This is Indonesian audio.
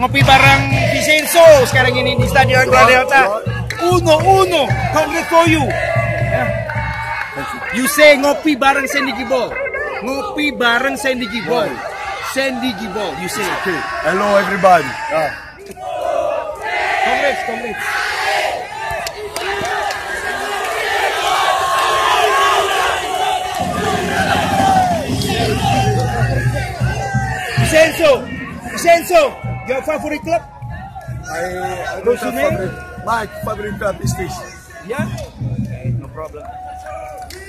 ngopi bareng Vicenzo sekarang ini di Stadion Gladiata. Uno, congrats for you. You say ngopi bareng Sandy Gibbon. Ngopi bareng Sandy Gibbon. Sandy Gibbon, you say. Okay. Hello everybody. Congrats. Vicenzo, your favorite club? I don't have favorite. My favorite club is this. Yeah? Okay, no problem.